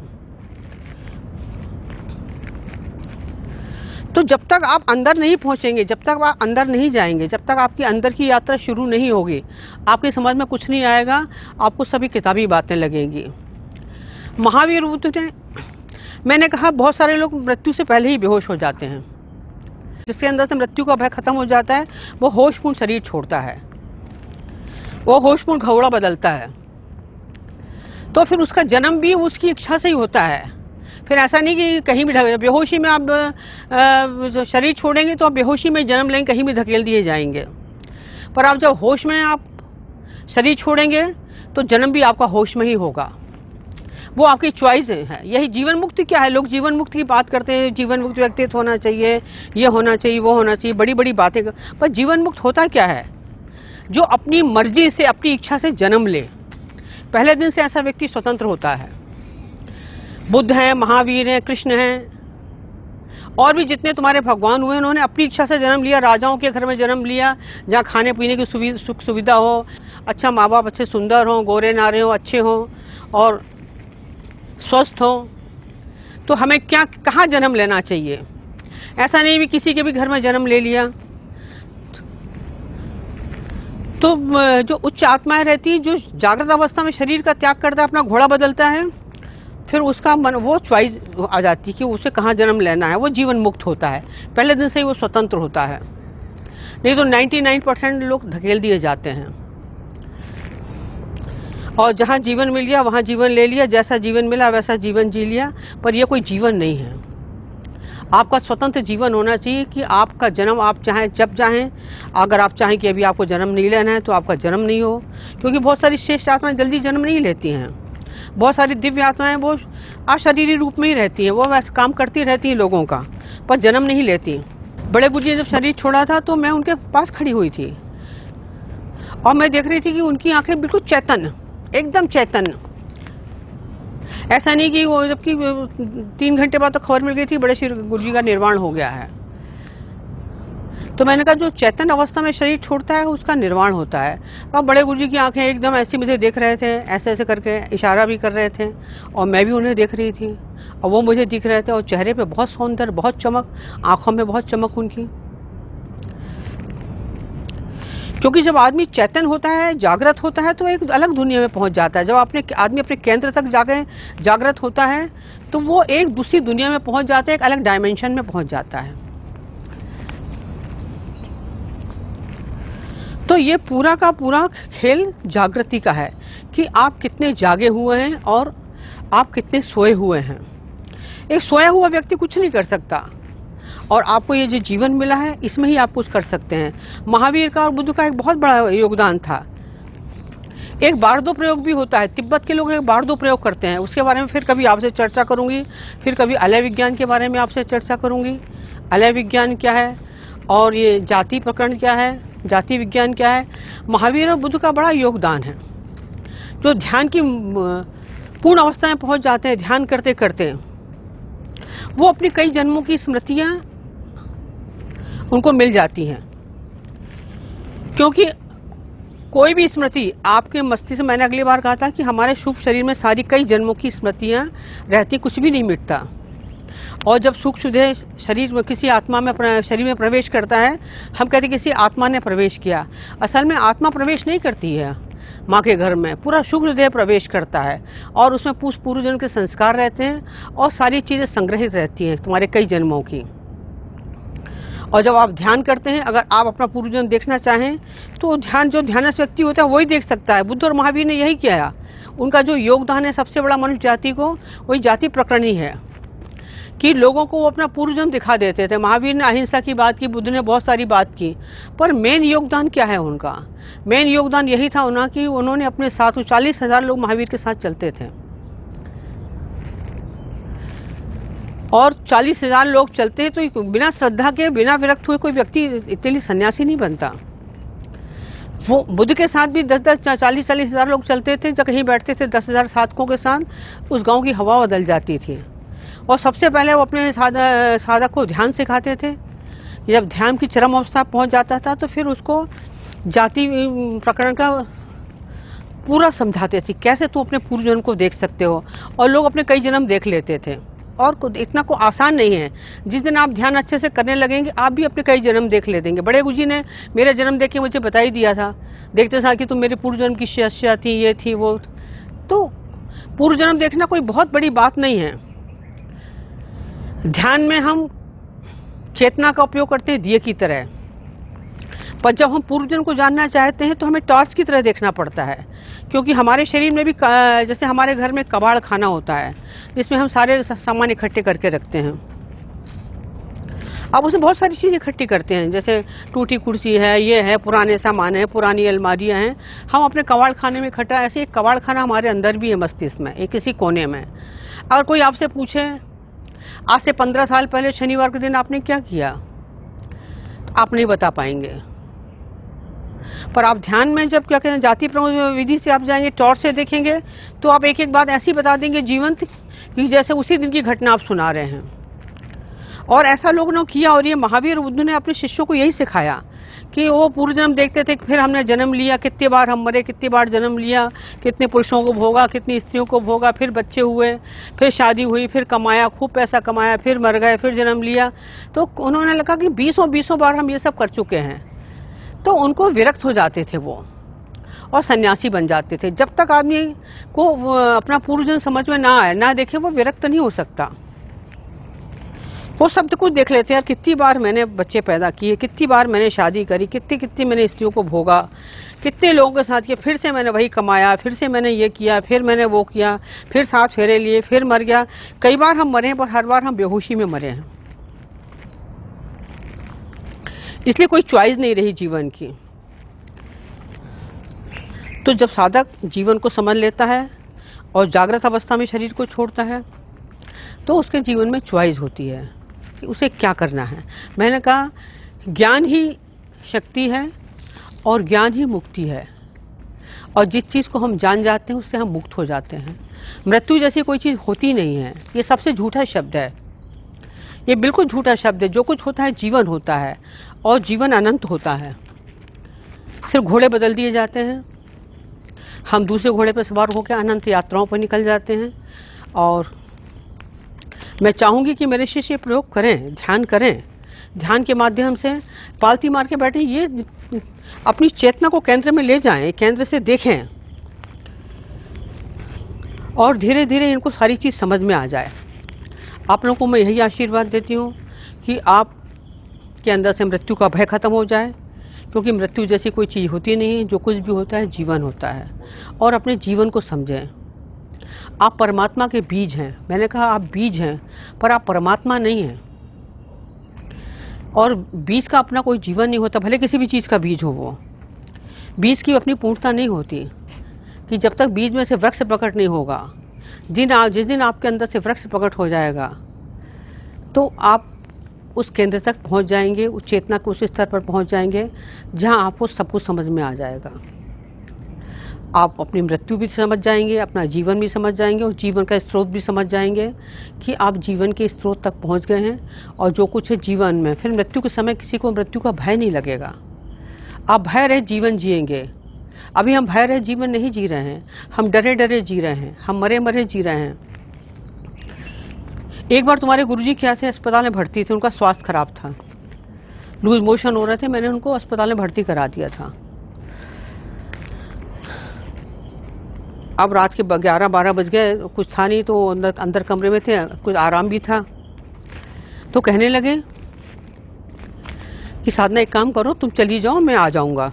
[SPEAKER 4] तो जब तक आप अंदर नहीं पहुँचेंगे, जब तक आप अंदर नहीं जाएंगे, जब तक आपकी अंदर की यात्रा शुरू नहीं होगी, आपकी समझ में कुछ नहीं आएगा, आपको सभी किताबी बातें लगेंगी। महावीर बुद्ध ने, मैंने कहा बहुत सारे लोग मृत्यु से पहले ही बेहोश हो जाते हैं। जिसके अंदर से मृत्यु का भय खत्म हो जाता है, वो होशपूर्ण शरीर छोड़ता है, वो होशपूर्ण घोड़ा बदलता है। तो फिर उसका जन्म भी उसकी इच्छा से ही होता है। फिर ऐसा नहीं कि कहीं भी बेहोशी में आप शरीर छोड़ेंगे तो आप बेहोशी में जन्म लेंगे, कहीं भी धकेल दिए जाएंगे। पर आप जब होश में आप शरीर छोड़ेंगे तो जन्म भी आपका होश में ही होगा, वो आपकी चॉइस है। यही जीवन मुक्ति क्या है? लोग जीवन मुक्ति की बात करते हैं, जीवन मुक्त व्यक्तित्व होना चाहिए, ये होना चाहिए, वो होना चाहिए, बड़ी बड़ी बातें। पर जीवन मुक्त होता क्या है? जो अपनी मर्जी से, अपनी इच्छा से जन्म ले। पहले दिन से ऐसा व्यक्ति स्वतंत्र होता है। बुद्ध हैं, महावीर हैं, कृष्ण हैं, और भी जितने तुम्हारे भगवान हुए, उन्होंने अपनी इच्छा से जन्म लिया। राजाओं के घर में जन्म लिया, जहाँ खाने पीने की सुख सुविधा हो, अच्छा माँ बाप अच्छे सुंदर हों, गोरे नारे हों, अच्छे हों और स्वस्थ हों। तो हमें क्या, कहाँ जन्म लेना चाहिए? ऐसा नहीं भी किसी के भी घर में जन्म ले लिया। तो जो उच्च आत्माएं रहती हैं, जो जागृत अवस्था में शरीर का त्याग करता है, अपना घोड़ा बदलता है, फिर उसका मन, वो चॉइस आ जाती है कि उसे कहाँ जन्म लेना है। वो जीवन मुक्त होता है, पहले दिन से ही वो स्वतंत्र होता है। नहीं तो 99% लोग धकेल दिए जाते हैं, और जहाँ जीवन मिल गया वहाँ जीवन ले लिया, जैसा जीवन मिला वैसा जीवन जी लिया। पर यह कोई जीवन नहीं है। आपका स्वतंत्र जीवन होना चाहिए कि आपका जन्म आप चाहें जब चाहें। अगर आप चाहें कि अभी आपको जन्म नहीं लेना है तो आपका जन्म नहीं हो, क्योंकि बहुत सारी श्रेष्ठ आत्माएं जल्दी जन्म नहीं लेती हैं। बहुत सारी दिव्य आत्माएं वो अशरीरी रूप में ही रहती हैं, वो वैसे काम करती रहती हैं लोगों का, पर जन्म नहीं लेती। बड़े गुरुजी ने जब शरीर छोड़ा था तो मैं उनके पास खड़ी हुई थी और मैं देख रही थी कि उनकी आंखें बिल्कुल चैतन्य, एकदम चैतन्य। ऐसा नहीं कि वो, जबकि 3 घंटे बाद तो खबर मिल गई थी बड़े श्री गुरुजी का निर्वाण हो गया है। तो मैंने कहा जो चैतन्य अवस्था में शरीर छोड़ता है उसका निर्वाण होता है। अब बड़े गुरुजी की आंखें एकदम ऐसी मुझे देख रहे थे, ऐसे ऐसे करके इशारा भी कर रहे थे, और मैं भी उन्हें देख रही थी और वो मुझे दिख रहे थे। और चेहरे पे बहुत सौंदर्य, बहुत चमक, आंखों में बहुत चमक उनकी। क्योंकि जब आदमी चैतन्य होता है, जागृत होता है, तो एक अलग दुनिया में पहुंच जाता है। जब आदमी अपने केंद्र तक जागृत होता है तो वो एक दूसरी दुनिया में पहुंच जाता है, एक अलग डायमेंशन में पहुंच जाता है। तो ये पूरा का पूरा खेल जागृति का है कि आप कितने जागे हुए हैं और आप कितने सोए हुए हैं। एक सोया हुआ व्यक्ति कुछ नहीं कर सकता, और आपको ये जो जीवन मिला है इसमें ही आप कुछ कर सकते हैं। महावीर का और बुद्ध का एक बहुत बड़ा योगदान था। एक बारदो प्रयोग भी होता है, तिब्बत के लोग एक बारदो प्रयोग करते हैं, उसके बारे में फिर कभी आपसे चर्चा करूंगी। फिर कभी अलय विज्ञान के बारे में आपसे चर्चा करूंगी, अलय विज्ञान क्या है और ये जाति प्रकरण क्या है, जाति विज्ञान क्या है। महावीर और बुद्ध का बड़ा योगदान है। जो ध्यान की पूर्ण अवस्था में पहुंच जाते हैं, ध्यान करते करते वो अपनी कई जन्मों की स्मृतियां उनको मिल जाती हैं। क्योंकि कोई भी स्मृति आपके मस्तिष्क, मैंने अगली बार कहा था कि हमारे शुभ शरीर में सारी कई जन्मों की स्मृतियां रहती, कुछ भी नहीं मिटता। और जब सूक्ष्म देह शरीर में किसी आत्मा में शरीर में प्रवेश करता है, हम कहते हैं किसी आत्मा ने प्रवेश किया। असल में आत्मा प्रवेश नहीं करती है माँ के घर में, पूरा सूक्ष्म देह प्रवेश करता है और उसमें पूर्व जन्म के संस्कार रहते हैं और सारी चीज़ें संग्रहित रहती हैं तुम्हारे कई जन्मों की। और जब आप ध्यान करते हैं, अगर आप अपना पूर्व जन्म देखना चाहें तो ध्यान, जो ध्यानस्थ व्यक्ति होता है वही देख सकता है। बुद्ध और महावीर ने यही किया है। उनका जो योगदान है सबसे बड़ा मनुष्य जाति को, वही जाति प्रकरणी है कि लोगों को वो अपना पूर्व जन्म दिखा देते थे। महावीर ने अहिंसा की बात की, बुद्ध ने बहुत सारी बात की, पर मेन योगदान क्या है उनका? मेन योगदान यही था उनका कि उन्होंने अपने साथ 40,000 लोग महावीर के साथ चलते थे और 40,000 लोग चलते तो बिना श्रद्धा के, बिना विरक्त हुए कोई व्यक्ति इतनी सन्यासी नहीं बनता। वो बुद्ध के साथ भी 40,000 लोग चलते थे। जब कहीं बैठते थे 10,000 साधकों के साथ, उस गांव की हवा बदल जाती थी। और सबसे पहले वो अपने साधक को ध्यान सिखाते थे। जब ध्यान की चरम अवस्था पहुंच जाता था तो फिर उसको जाति प्रकरण का पूरा समझाते थे, कैसे तुम अपने पूर्व जन्म को देख सकते हो। और लोग अपने कई जन्म देख लेते थे और इतना को आसान नहीं है। जिस दिन आप ध्यान अच्छे से करने लगेंगे, आप भी अपने कई जन्म देख ले देंगे। बड़े गुरुजी ने मेरा जन्म देख के मुझे बता ही दिया था, देखते था कि तुम मेरे पूर्व जन्म की शिष्या थी, ये थी वो। तो पूर्व जन्म देखना कोई बहुत बड़ी बात नहीं है। ध्यान में हम चेतना का उपयोग करते हैं दिए की तरह, पर जब हम पूर्व जन्म को जानना चाहते हैं तो हमें टॉर्च की तरह देखना पड़ता है। क्योंकि हमारे शरीर में भी, जैसे हमारे घर में कबाड़ खाना होता है, इसमें हम सारे सामान इकट्ठे करके रखते हैं। अब उसमें बहुत सारी चीज़ें इकट्ठी करते हैं, जैसे टूटी कुर्सी है, ये है, पुराने सामान है, पुरानी अलमारियां हैं, हम अपने कबाड़ खाने में इकट्ठा। ऐसे एक कबाड़ खाना हमारे अंदर भी है, मस्तिष्क में, एक किसी कोने में। अगर कोई आपसे पूछे आज से 15 साल पहले शनिवार के दिन आपने क्या किया, तो आप नहीं बता पाएंगे। पर आप ध्यान में जब क्या कहते हैं जाति प्रमुख विधि से आप जाएंगे, टॉर्च से देखेंगे, तो आप एक एक बात ऐसी बता देंगे जीवंत कि जैसे उसी दिन की घटना आप सुना रहे हैं। और ऐसा लोगों ने किया। और ये महावीर और बुद्ध ने अपने शिष्यों को यही सिखाया कि वो पूर्व जन्म देखते थे, फिर हमने जन्म लिया, कितनी बार हम मरे, कितनी बार जन्म लिया, कितने पुरुषों को भोगा, कितनी स्त्रियों को भोगा, फिर बच्चे हुए, फिर शादी हुई, फिर कमाया, खूब पैसा कमाया, फिर मर गए, फिर जन्म लिया। तो उन्होंने लगा कि 20 बार हम ये सब कर चुके हैं। तो उनको विरक्त हो जाते थे वो और सन्यासी बन जाते थे। जब तक आदमी को अपना पूर्व जन्म समझ में ना आए, ना देखे, वो विरक्त नहीं हो सकता। वो सब कुछ देख लेते हैं, यार कितनी बार मैंने बच्चे पैदा किए, कितनी बार मैंने शादी करी, कितनी मैंने स्त्रियों को भोगा, कितने लोगों के साथ किया, फिर से मैंने वही कमाया, फिर से मैंने ये किया, फिर मैंने वो किया, फिर 7 फेरे लिए, फिर मर गया। कई बार हम मरे हैं, पर हर बार हम बेहोशी में मरे हैं। इसलिए कोई चॉइस नहीं रही जीवन की। तो जब साधक जीवन को समझ लेता है और जागृत अवस्था में शरीर को छोड़ता है, तो उसके जीवन में चॉइस होती है कि उसे क्या करना है। मैंने कहा ज्ञान ही शक्ति है और ज्ञान ही मुक्ति है। और जिस चीज़ को हम जान जाते हैं उससे हम मुक्त हो जाते हैं। मृत्यु जैसी कोई चीज़ होती नहीं है। ये सबसे झूठा शब्द है, ये बिल्कुल झूठा शब्द है। जो कुछ होता है जीवन होता है और जीवन अनंत होता है। सिर्फ घोड़े बदल दिए जाते हैं, हम दूसरे घोड़े पर सवार होकर अनंत यात्राओं पर निकल जाते हैं। और मैं चाहूँगी कि मेरे शिष्य ये प्रयोग करें, ध्यान करें, ध्यान के माध्यम से पालती मार के बैठे, ये अपनी चेतना को केंद्र में ले जाएं, केंद्र से देखें और धीरे धीरे इनको सारी चीज़ समझ में आ जाए। आप लोगों को मैं यही आशीर्वाद देती हूँ कि आप के अंदर से मृत्यु का भय खत्म हो जाए, क्योंकि मृत्यु जैसी कोई चीज़ होती नहीं है। जो कुछ भी होता है जीवन होता है। और अपने जीवन को समझें। आप परमात्मा के बीज हैं। मैंने कहा आप बीज हैं, पर आप परमात्मा नहीं हैं। और बीज का अपना कोई जीवन नहीं होता, भले किसी भी चीज़ का बीज हो। वो बीज की अपनी पूर्णता नहीं होती कि जब तक बीज में से वृक्ष प्रकट नहीं होगा। जिस दिन आपके अंदर से वृक्ष प्रकट हो जाएगा, तो आप उस केंद्र तक पहुंच जाएंगे, उस चेतना के उस स्तर पर पहुंच जाएंगे जहां आपको सब कुछ समझ में आ जाएगा। आप अपनी मृत्यु भी समझ जाएंगे, अपना जीवन भी समझ जाएंगे और जीवन का स्रोत भी समझ जाएंगे कि आप जीवन के स्रोत तक पहुंच गए हैं। और जो कुछ है जीवन में, फिर मृत्यु के समय किसी को मृत्यु का भय नहीं लगेगा। आप भय रहे जीवन जिएंगे। अभी हम भय रहे जीवन नहीं जी रहे हैं, हम डरे डरे जी रहे हैं, हम मरे मरे जी रहे हैं। एक बार तुम्हारे गुरुजी क्या थे, अस्पताल में भर्ती थे, उनका स्वास्थ्य खराब था, लूज मोशन हो रहे थे, मैंने उनको अस्पताल में भर्ती करा दिया था। अब रात के 11-12 बज गए, कुछ था नहीं, तो अंदर कमरे में थे, कुछ आराम भी था। तो कहने लगे कि साधना एक काम करो, तुम चली जाओ, मैं आ जाऊंगा।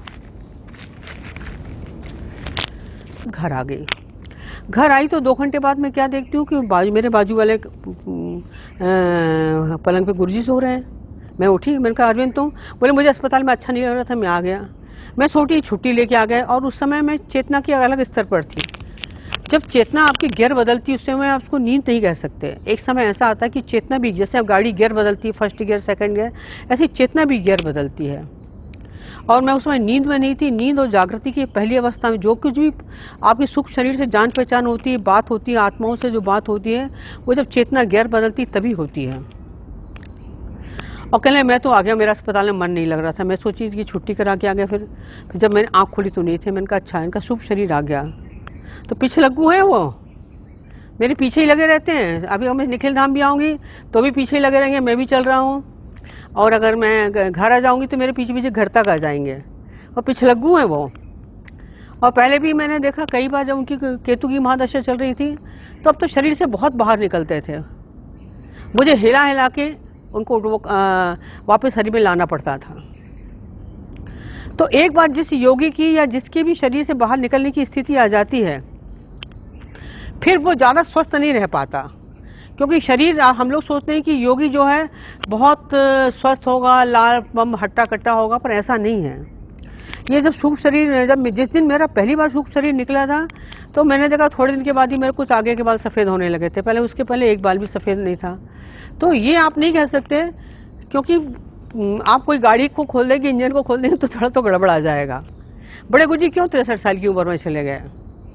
[SPEAKER 4] घर आ गई। घर आई तो 2 घंटे बाद मैं क्या देखती हूँ कि मेरे बाजू वाले पलंग पे गुरुजी सो रहे हैं। मैं उठी, मैंने कहा अरविंद तुम? बोले मुझे अस्पताल में अच्छा नहीं लग रहा था, मैं आ गया। मैं सोची छुट्टी लेके आ गए, और उस समय मैं चेतना के अलग स्तर पर थी। जब चेतना आपकी गियर बदलती उस समय आप उसको नींद नहीं कह सकते। एक समय ऐसा आता है कि चेतना भी, जैसे अब गाड़ी गियर बदलती है, फर्स्ट गियर सेकंड गियर, ऐसी चेतना भी गियर बदलती है। और मैं उस समय नींद में नहीं थी। नींद और जागृति की पहली अवस्था में जो कुछ भी आपकी सूक्ष्म शरीर से जान पहचान होती है, बात होती है, आत्माओं से जो बात होती है, वो जब चेतना गियर बदलती तभी होती है। और कहने मैं तो आ गया, मेरा अस्पताल में मन नहीं लग रहा था। मैं सोची कि छुट्टी करा के आ गया। फिर जब मैंने आँख खोली तो नहीं थे। मैंने कहा अच्छा, इनका सूक्ष्म शरीर आ गया। तो पीछे लगू है, वो मेरे पीछे ही लगे रहते हैं। अभी मैं निखिल धाम भी आऊँगी तो भी पीछे ही लगे रहेंगे, मैं भी चल रहा हूँ। और अगर मैं घर आ जाऊँगी तो मेरे पीछे पीछे घर तक आ जाएंगे। और पीछे लगू हैं वो। और पहले भी मैंने देखा कई बार, जब उनकी केतु की महादशा चल रही थी, तो अब तो शरीर से बहुत बाहर निकलते थे। मुझे हिला हिला के उनको वापस शरीर में लाना पड़ता था। तो एक बार जिस योगी की या जिसके भी शरीर से बाहर निकलने की स्थिति आ जाती है, फिर वो ज़्यादा स्वस्थ नहीं रह पाता। क्योंकि शरीर, हम लोग सोचते हैं कि योगी जो है बहुत स्वस्थ होगा, लाल बम हट्टा कट्टा होगा, पर ऐसा नहीं है। ये जब सूक्ष्म शरीर, जब जिस दिन मेरा पहली बार सूक्ष्म शरीर निकला था, तो मैंने देखा थोड़े दिन के बाद ही मेरे कुछ आगे के बाल सफ़ेद होने लगे थे। पहले उसके पहले एक बाल भी सफ़ेद नहीं था। तो ये आप नहीं कह सकते, क्योंकि आप कोई गाड़ी को खोल देंगे, इंजन को खोल देंगे तो थोड़ा तो गड़बड़ आ जाएगा। बड़े गुरुजी क्यों 63 साल की उम्र में चले गए?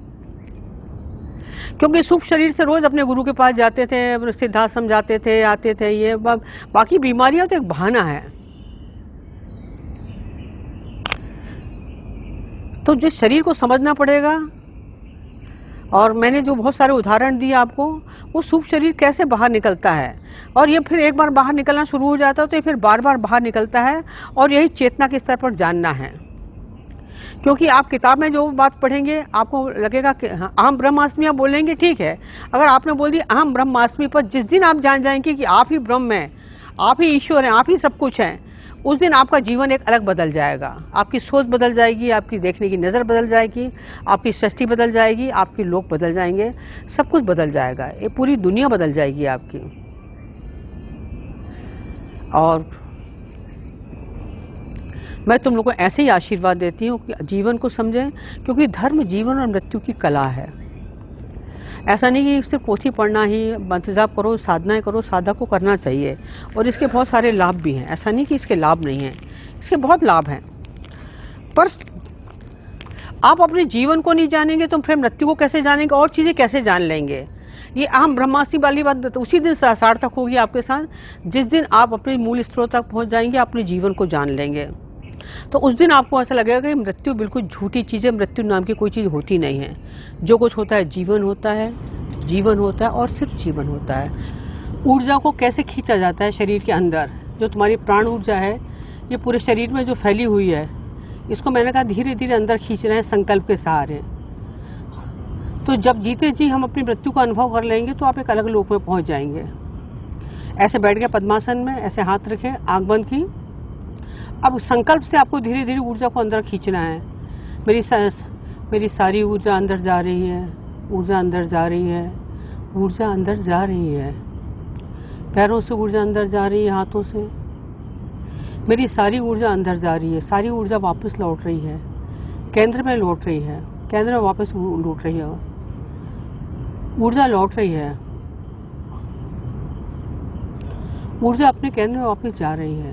[SPEAKER 4] क्योंकि सूक्ष्म शरीर से रोज अपने गुरु के पास जाते थे, सिद्धाश्रम जाते थे, आते थे। ये बाकी बीमारियां तो एक बहाना है। तो जिस शरीर को समझना पड़ेगा, और मैंने जो बहुत सारे उदाहरण दिए आपको, वो सूक्ष्म शरीर कैसे बाहर निकलता है, और ये फिर एक बार बाहर निकलना शुरू हो जाता है तो ये फिर बार बार बाहर निकलता है। और यही चेतना के स्तर पर जानना है। क्योंकि आप किताब में जो बात पढ़ेंगे आपको लगेगा कि अहम ब्रह्मास्मि आप बोलेंगे, ठीक है। अगर आपने बोल दिया अहम ब्रह्मास्मि, पर जिस दिन आप जान जाएंगे कि आप ही ब्रह्म हैं, आप ही ईश्वर हैं, आप ही सब कुछ हैं, उस दिन आपका जीवन एक अलग बदल जाएगा। आपकी सोच बदल जाएगी, आपकी देखने की नज़र बदल जाएगी, आपकी सृष्टि बदल जाएगी, आपके लोग बदल जाएंगे, सब कुछ बदल जाएगा। ये पूरी दुनिया बदल जाएगी आपकी। और मैं तुम लोगों को ऐसे ही आशीर्वाद देती हूँ कि जीवन को समझें, क्योंकि धर्म जीवन और मृत्यु की कला है। ऐसा नहीं कि सिर्फ पोथी पढ़ना ही, मंत्र जाप करो, साधनाएं करो, साधक को करना चाहिए। और इसके बहुत सारे लाभ भी हैं। ऐसा नहीं कि इसके लाभ नहीं हैं, इसके बहुत लाभ हैं। पर आप अपने जीवन को नहीं जानेंगे तो फिर मृत्यु को कैसे जानेंगे, और चीज़ें कैसे जान लेंगे? ये अहम ब्रह्मास्मि वाली बात तो उसी दिन सार्थक होगी आपके साथ, जिस दिन आप अपने मूल स्रोत तक पहुँच जाएंगे, अपने जीवन को जान लेंगे। तो उस दिन आपको ऐसा लगेगा कि मृत्यु बिल्कुल झूठी चीज़ है, मृत्यु नाम की कोई चीज़ होती नहीं है। जो कुछ होता है जीवन होता है, जीवन होता है और सिर्फ जीवन होता है। ऊर्जा को कैसे खींचा जाता है शरीर के अंदर, जो तुम्हारी प्राण ऊर्जा है, ये पूरे शरीर में जो फैली हुई है, इसको मैंने कहा धीरे धीरे अंदर खींच रहे हैं संकल्प के सहारे। तो जब जीते जी हम अपनी मृत्यु का अनुभव कर लेंगे तो आप एक अलग लोक में पहुंच जाएंगे। ऐसे बैठ गए पद्मासन में, ऐसे हाथ रखे, आंख बंद की। अब संकल्प से आपको धीरे धीरे ऊर्जा को अंदर खींचना है। मेरी सारी ऊर्जा अंदर जा रही है, ऊर्जा अंदर जा रही है, ऊर्जा अंदर जा रही है। पैरों से ऊर्जा अंदर जा रही है, हाथों से। मेरी सारी ऊर्जा अंदर जा रही है, सारी ऊर्जा वापस लौट रही है, केंद्र में लौट रही है, केंद्र में वापस लौट रही है, ऊर्जा लौट रही है, ऊर्जा अपने केंद्र में वापस जा रही है,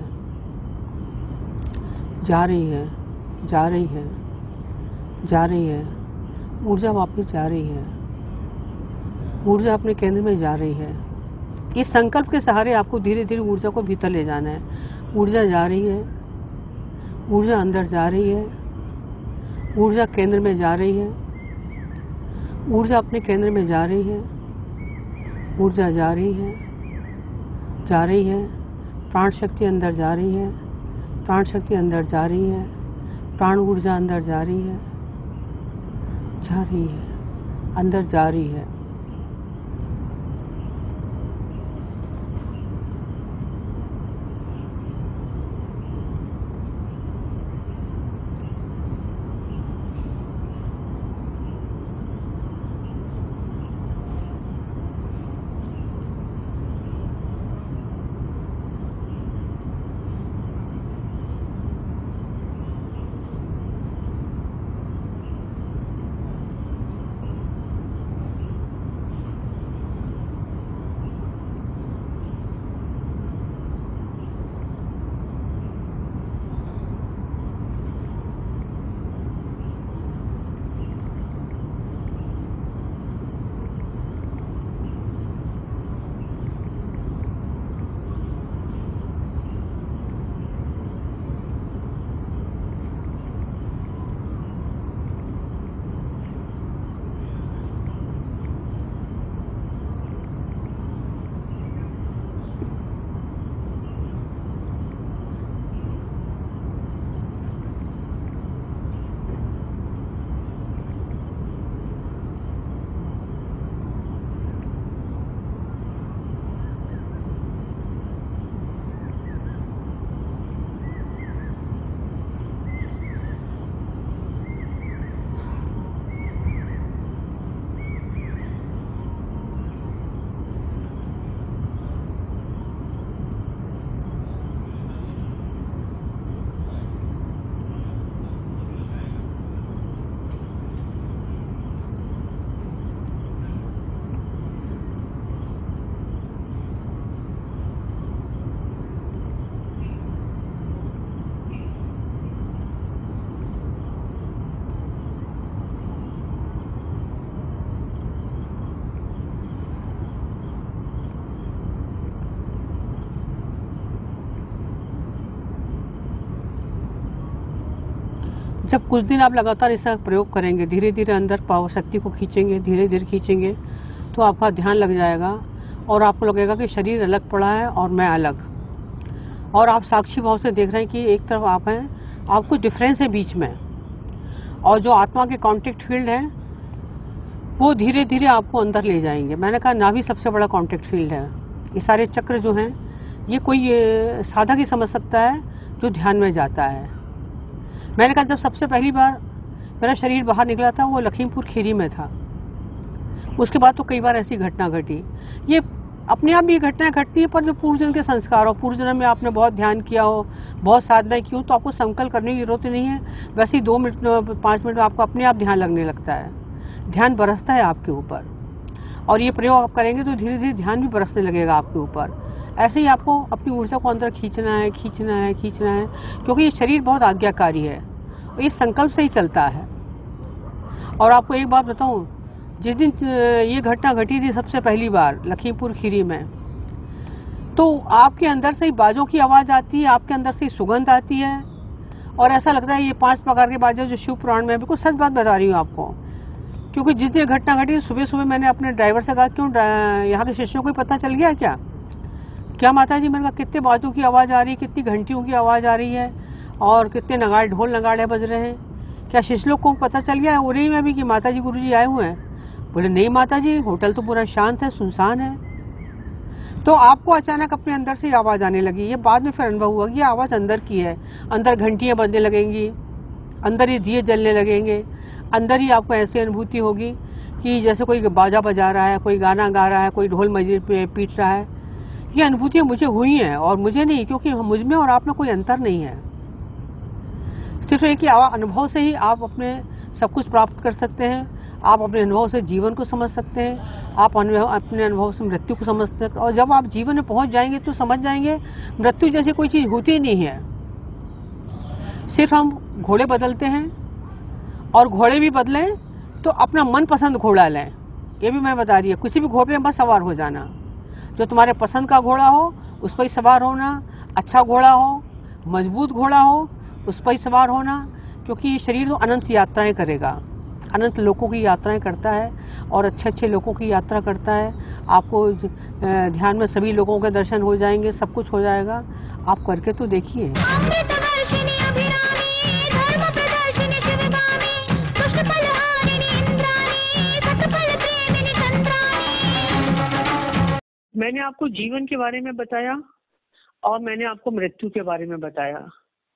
[SPEAKER 4] जा रही है, जा रही है, जा रही है, ऊर्जा वापस जा रही है, ऊर्जा अपने केंद्र में जा रही है। इस संकल्प के सहारे आपको धीरे धीरे ऊर्जा को भीतर ले जाना है। ऊर्जा जा रही है, ऊर्जा अंदर जा रही है, ऊर्जा केंद्र में जा रही है, ऊर्जा अपने केंद्र में जा रही है, ऊर्जा जा रही है, जा रही है, प्राण शक्ति अंदर जा रही है, प्राण शक्ति अंदर जा रही है, प्राण ऊर्जा अंदर जा रही है, अंदर जा रही है। जब कुछ दिन आप लगातार इसका प्रयोग करेंगे, धीरे धीरे अंदर पावर शक्ति को खींचेंगे, धीरे धीरे खींचेंगे, तो आपका ध्यान लग जाएगा और आपको लगेगा कि शरीर अलग पड़ा है और मैं अलग, और आप साक्षी भाव से देख रहे हैं कि एक तरफ आप हैं, आपको डिफरेंस है बीच में, और जो आत्मा के कॉन्टेक्ट फील्ड है वो धीरे धीरे आपको अंदर ले जाएंगे। मैंने कहा नाभि सबसे बड़ा कॉन्टेक्ट फील्ड है। ये सारे चक्र जो हैं ये कोई साधक ही समझ सकता है जो ध्यान में जाता है। मैंने कहा जब सबसे पहली बार मेरा शरीर बाहर निकला था वो लखीमपुर खीरी में था। उसके बाद तो कई बार ऐसी घटना घटी। ये अपने आप भी घटनाएं घटती है, पर जो पूर्वजन्म के संस्कार हो, पूर्वजन्म में आपने बहुत ध्यान किया हो, बहुत साधना की हो, तो आपको संकल्प करने की जरूरत नहीं है। वैसे ही 2 मिनट 5 मिनट में आपको अपने आप ध्यान लगने लगता है, ध्यान बरसता है आपके ऊपर। और ये प्रयोग आप करेंगे तो धीरे धीरे ध्यान भी बरसने लगेगा आपके ऊपर। ऐसे ही आपको अपनी ऊर्जा को अंदर खींचना है, खींचना है, खींचना है, क्योंकि ये शरीर बहुत आज्ञाकारी है और ये संकल्प से ही चलता है। और आपको एक बात बताऊं, जिस दिन ये घटना घटी थी सबसे पहली बार लखीमपुर खीरी में, तो आपके अंदर से ही बाजों की आवाज़ आती है, आपके अंदर से ही सुगंध आती है, और ऐसा लगता है ये 5 प्रकार के बाजे जो शिव पुराण में है। बिल्कुल सच बात बता रही हूँ आपको, क्योंकि जिस दिन घटना घटी सुबह सुबह मैंने अपने ड्राइवर से कहा, क्यों यहाँ के शिष्यों को पता चल गया क्या माता जी? मैंने कहा कितने बाजों की आवाज़ आ रही है, कितनी घंटियों की आवाज़ आ रही है, और कितने नगाड़े ढोल नगाड़े बज रहे हैं, क्या शिष्य लोग को पता चल गया है उन्हीं में भी कि माता जी गुरु जी आए हुए हैं? बोले नहीं माता जी, होटल तो पूरा शांत है, सुनसान है। तो आपको अचानक अपने अंदर से आवाज़ आने लगी। ये बाद में फिर अनुभव हुआ कि ये आवाज़ अंदर की है, अंदर घंटियाँ बजने लगेंगी, अंदर ही दिए जलने लगेंगे, अंदर ही आपको ऐसी अनुभूति होगी कि जैसे कोई बाजा बजा रहा है, कोई गाना गा रहा है, कोई ढोल मजीर पे पीट रहा है। ये अनुभूतियाँ मुझे हुई हैं, और मुझे नहीं, क्योंकि मुझ में और आप में कोई अंतर नहीं है। सिर्फ एक ही अनुभव से ही आप अपने सब कुछ प्राप्त कर सकते हैं। आप अपने अनुभव से जीवन को समझ सकते हैं, आप अपने अनुभव से मृत्यु को समझ सकते हैं। और जब आप जीवन में पहुंच जाएंगे तो समझ जाएंगे मृत्यु जैसी कोई चीज़ होती नहीं है। सिर्फ हम घोड़े बदलते हैं, और घोड़े भी बदलें तो अपना मनपसंद घोड़ा लें। ये भी मैं बता रही है, किसी भी घोड़े में बस सवार हो जाना, जो तुम्हारे पसंद का घोड़ा हो उस पर ही सवार होना। अच्छा घोड़ा हो, मजबूत घोड़ा हो, उस पर ही सवार होना, क्योंकि ये शरीर तो अनंत यात्राएं करेगा, अनंत लोगों की यात्राएं करता है, और अच्छे अच्छे लोगों की यात्रा करता है। आपको ध्यान में सभी लोगों के दर्शन हो जाएंगे, सब कुछ हो जाएगा। आप करके तो देखिए।
[SPEAKER 3] अमृतवर्षिणि अभिरामी धर्म प्रदर्शिनि शिवगामी दुष्ट फलहारिणि इंद्राणी सतफल प्रेमिनि तंत्राणी।
[SPEAKER 4] मैंने आपको जीवन के बारे में बताया और मैंने आपको मृत्यु के बारे में बताया।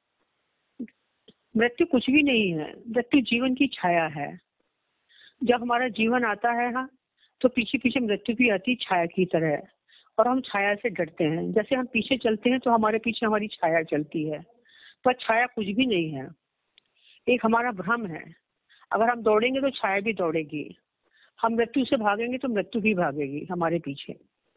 [SPEAKER 4] मृत्यु कुछ भी नहीं है, मृत्यु जीवन की छाया है। जब हमारा जीवन आता है तो पीछे पीछे मृत्यु भी आती छाया की तरह, और हम छाया से डरते हैं। जैसे हम पीछे चलते हैं तो हमारे पीछे हमारी छाया चलती है, पर छाया कुछ भी नहीं है, एक हमारा भ्रम है। अगर हम दौड़ेंगे तो छाया भी दौड़ेगी, हम मृत्यु से भागेंगे तो मृत्यु भी भागेगी हमारे पीछे।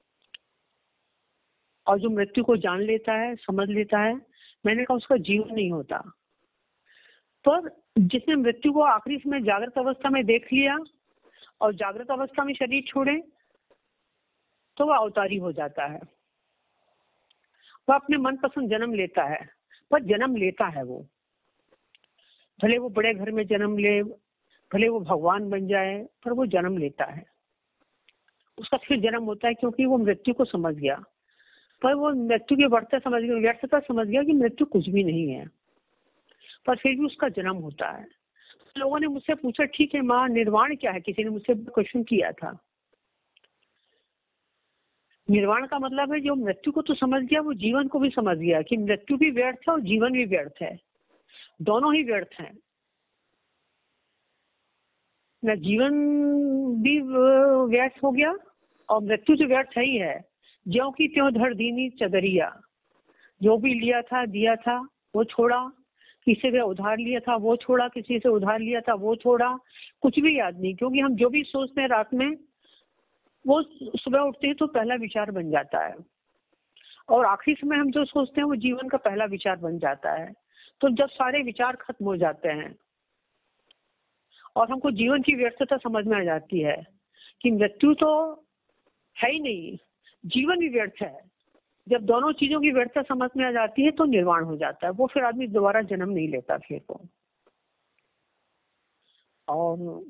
[SPEAKER 4] और जो मृत्यु को जान लेता है, समझ लेता है, मैंने कहा उसका जीवन नहीं होता। पर जिसने मृत्यु को आखिरी समय जागृत अवस्था में देख लिया और जागृत अवस्था में शरीर छोड़े तो वह अवतारी हो जाता है। वह अपने मनपसंद जन्म लेता है, पर जन्म लेता है वो, भले वो बड़े घर में जन्म ले, भले वो भगवान बन जाए, पर वो जन्म लेता है। उसका फिर जन्म होता है क्योंकि वो मृत्यु को समझ गया। पर वो मृत्यु की व्यर्थता समझ गया कि मृत्यु कुछ भी नहीं है, पर फिर भी उसका जन्म होता है। लोगों ने मुझसे पूछा, ठीक है माँ, निर्वाण क्या है? किसी ने मुझसे क्वेश्चन किया था। निर्वाण का मतलब है जो मृत्यु को तो समझ गया, वो जीवन को भी समझ गया कि मृत्यु भी व्यर्थ है और जीवन भी व्यर्थ है, दोनों ही व्यर्थ हैं। न जीवन भी व्यर्थ हो गया और मृत्यु तो व्यर्थ है ही है। ज्यों की त्यों धर दीनी चदरिया, जो भी लिया था दिया था वो छोड़ा, किसी से उधार लिया था वो छोड़ा, किसी से उधार लिया था वो छोड़ा, कुछ भी याद नहीं। क्योंकि हम जो भी सोचते हैं रात में, वो सुबह उठते हैं तो पहला विचार बन जाता है, और आखिरी समय हम जो सोचते हैं वो जीवन का पहला विचार बन जाता है। तो जब सारे विचार खत्म हो जाते हैं और हमको जीवन की व्यर्थता समझ में आ जाती है कि मृत्यु तो है ही नहीं, जीवन भी व्यर्थ है, जब दोनों चीजों की व्यर्थता समझ में आ जाती है तो निर्वाण हो जाता है। वो फिर आदमी दोबारा जन्म नहीं लेता फिर को। और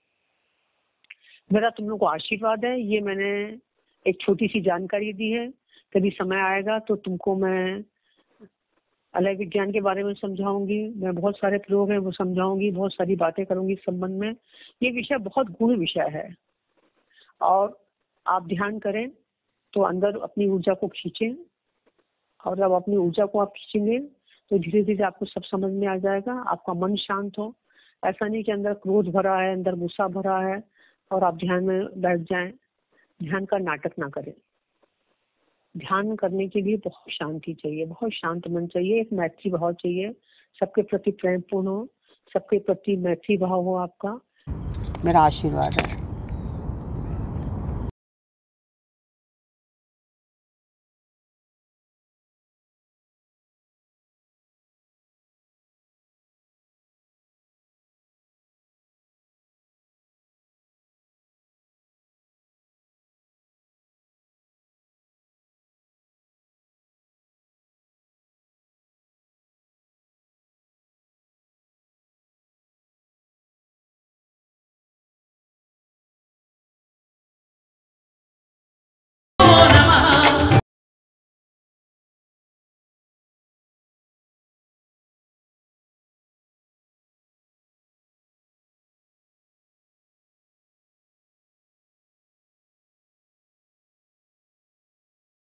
[SPEAKER 4] मेरा तुम लोग को आशीर्वाद है, ये मैंने एक छोटी सी जानकारी दी है। कभी समय आएगा तो तुमको मैं अलय विज्ञान के बारे में समझाऊंगी, मैं बहुत सारे प्रयोग हैं वो समझाऊंगी, बहुत सारी बातें करूंगी इस संबंध में। ये विषय बहुत गूढ़ विषय है, और आप ध्यान करें तो अंदर अपनी ऊर्जा को खींचें, और जब अपनी ऊर्जा को आप खींचेंगे तो धीरे धीरे आपको सब समझ में आ जाएगा। आपका मन शांत हो, ऐसा नहीं कि अंदर क्रोध भरा है, अंदर गुस्सा भरा है और आप ध्यान में बैठ जाएं। ध्यान का नाटक ना करें। ध्यान करने के लिए बहुत शांति चाहिए, बहुत शांत मन चाहिए, एक मैत्री भाव चाहिए, सबके प्रति प्रेमपूर्ण हो, सबके प्रति मैत्री भाव हो आपका। मेरा आशीर्वाद है।